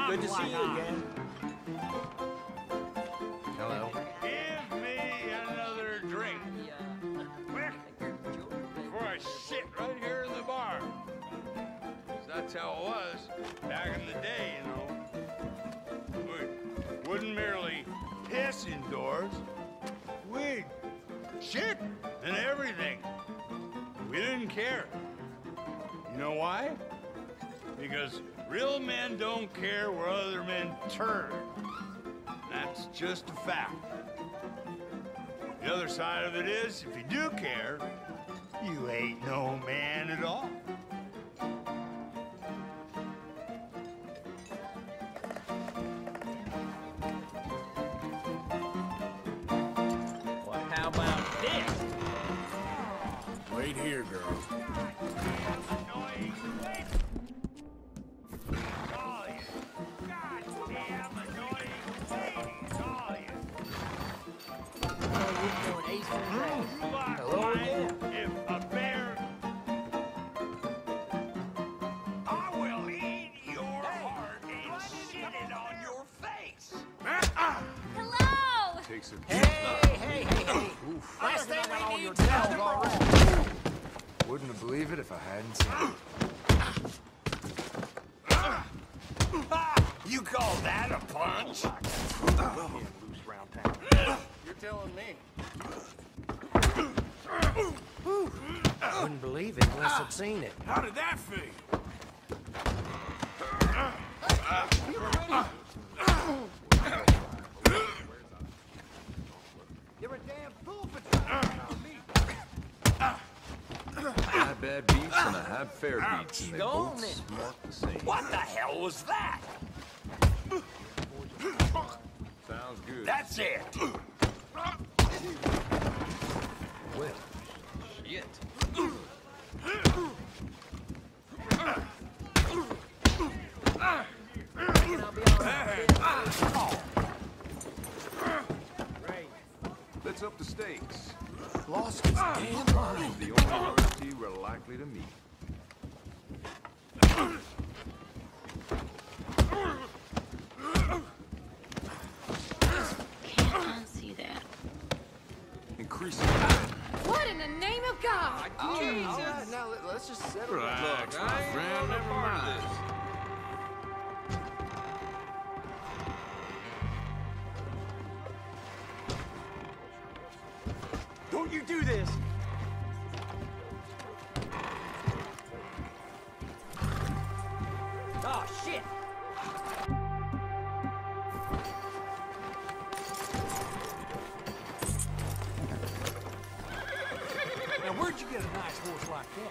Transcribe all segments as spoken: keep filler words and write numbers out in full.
Good to see you again. Hello. Give me another drink. Quick! Before I sit right here in the bar. That's how it was back in the day, you know. We wouldn't merely piss indoors. We'd shit and everything. We didn't care. You know why? Because real men don't care where other men turn. That's just a fact. The other side of it is, if you do care, you ain't no man at all. Well, how about this? Wait here, girl. Annoying ladies. All you goddamn annoying ladies, all you. Oh, you're doing ace for grass. But Hello again. if a bear, I will eat your heart and shit it on your face. Hello! Takes a Hey, hey, hey, hey. Last thing we need to already. Wouldn't have believed it if I hadn't seen it. You call that a punch? You're telling me. Wouldn't believe it unless I'd seen it. How did that feel? You're a damn fool for trying on me. I had bad beats and I had fair beats, and they Go both on then. smart the same. What the hell was that? Sounds good. That's it. Well, shit. Let's up the stakes. Lost his damn mind. The only loyalty we're likely to meet. Can't unsee that. Increasing. What in the name of God? All right, now let, let's just settle it. Relax, my friend. Never mind. Don't you do this! Oh, shit! Now, where'd you get a nice horse like that?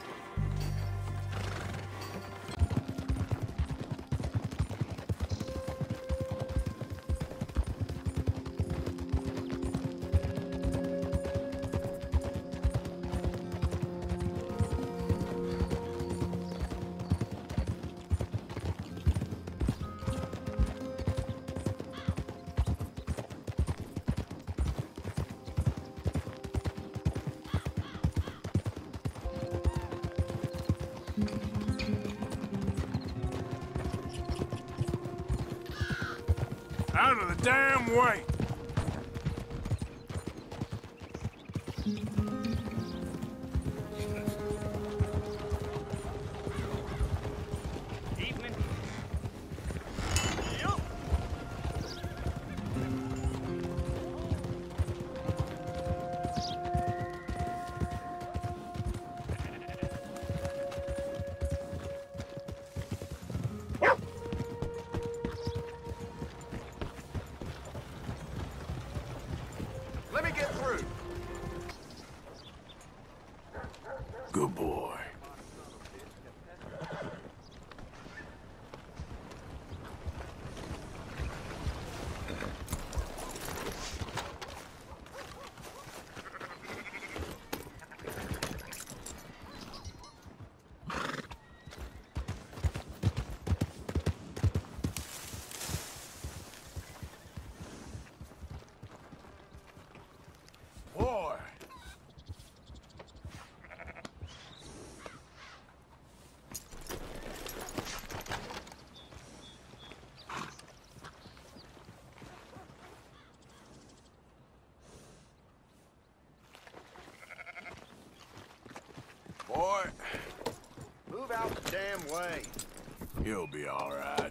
Out of the damn way. Evening. boy. Move out the damn way. You'll be all right.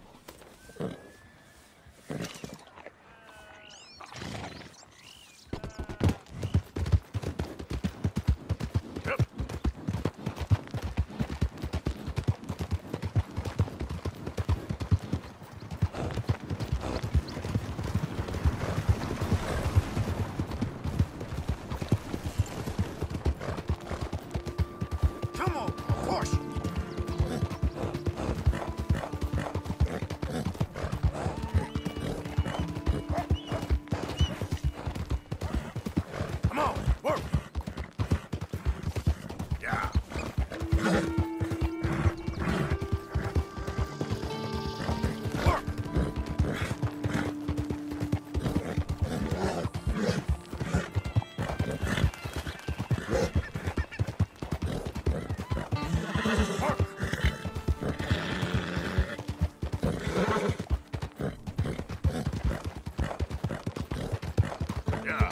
Yep. Come on, push! Come on, work! Yeah. Work! Yeah.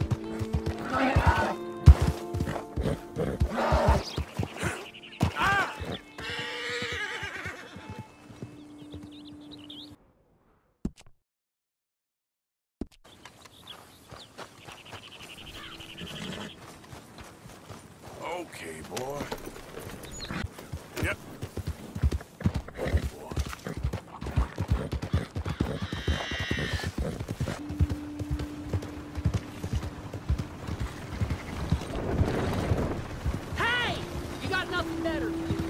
Okay, boy. Yep. Okay, boy. Hey! You got nothing better to do.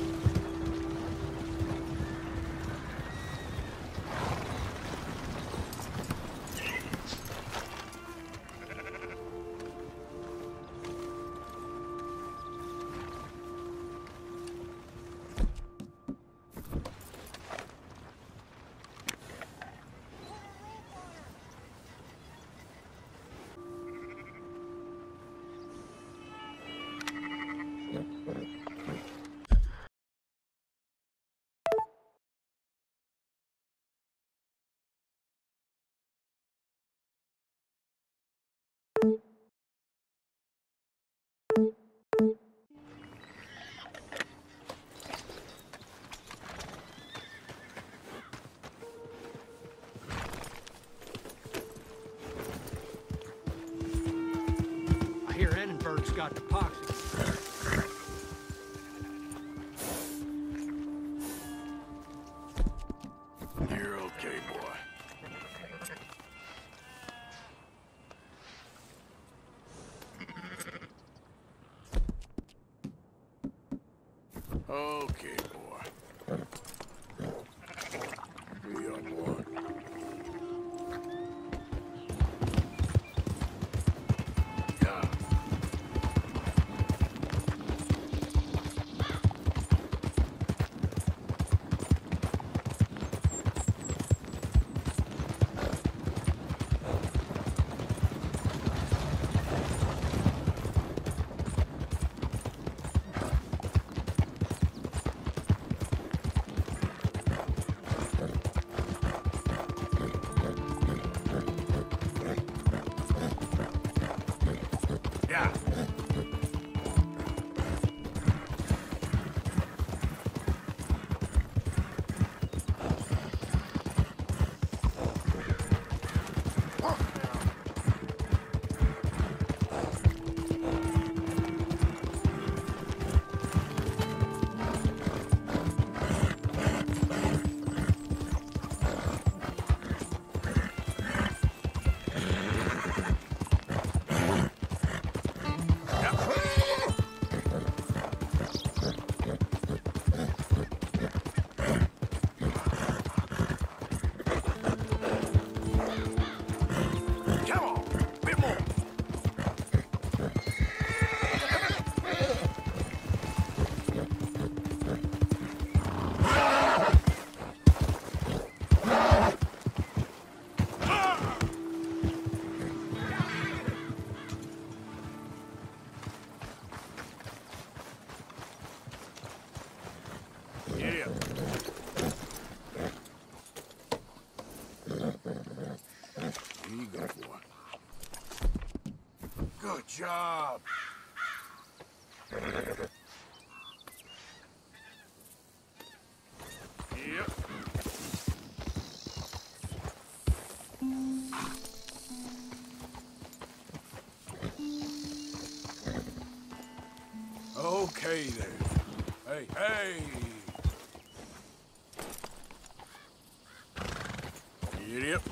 I hear Annenberg's got the pox. You're okay, boy. Okay, boy. Here you are, boy. Yeah. Yeah. Come on, bit more. Yeah. Here you go, boy. Good job. Hey there. Hey, hey. Idiot.